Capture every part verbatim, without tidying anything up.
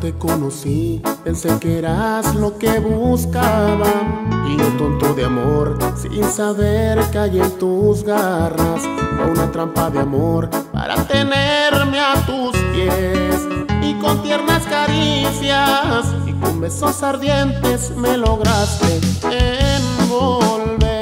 te conocí, pensé que eras lo que buscaba. Y yo tonto de amor, sin saber que hay en tus garras una trampa de amor para tenerme a tus pies. Y con tiernas caricias y con besos ardientes me lograste envolver.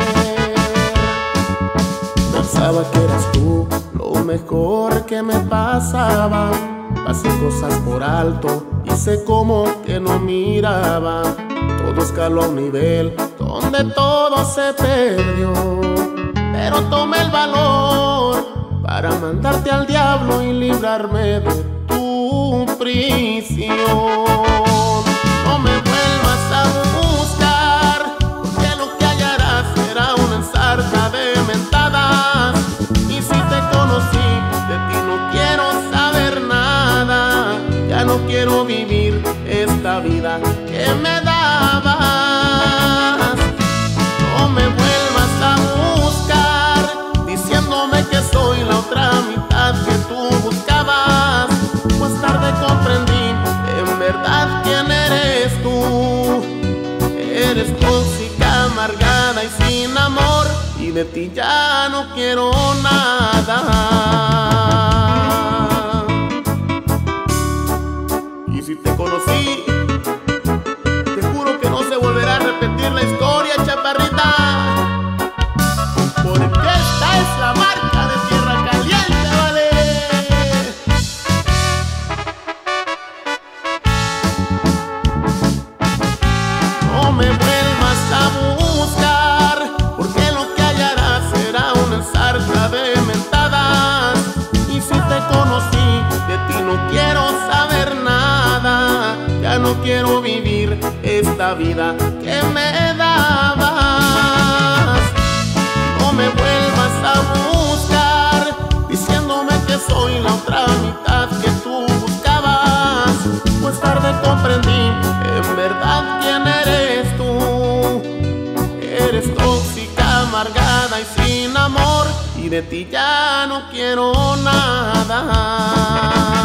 Pensaba que eras tú lo mejor que me pasaba. Pasé cosas por alto, hice como que no miraba. Todo escaló a un nivel donde todo se perdió. Pero tomé el valor para mandarte al diablo y librarme de tu prisión. No me vuelvas a buscar, porque lo que hallarás será una ensarta de mentadas. Y si te conocí, de ti no quiero saber nada. Ya no quiero vivir esta vida que me dabas. No me vuelvas a buscar diciéndome que soy la otra mitad que tú buscabas, pues tarde comprendí en verdad quién eres tú. Eres tóxica, amargada y sin amor, y de ti ya no quiero nada. Y si te conocí, te juro que no se volverá a repetir la historia, chaparrita, porque esta es la marca de Tierra Caliente, ¿vale? No me vuelvas a buscar, porque lo que hallarás será una ensarta de mentadas. Y si te conocí, de ti no quiero saber nada. Ya no quiero vivir esta vida que me dabas. No me vuelvas a buscar diciéndome que soy la otra mitad que tú buscabas, pues tarde comprendí en verdad quién eres tú. Eres tóxica, amargada y sin amor, y de ti ya no quiero nada.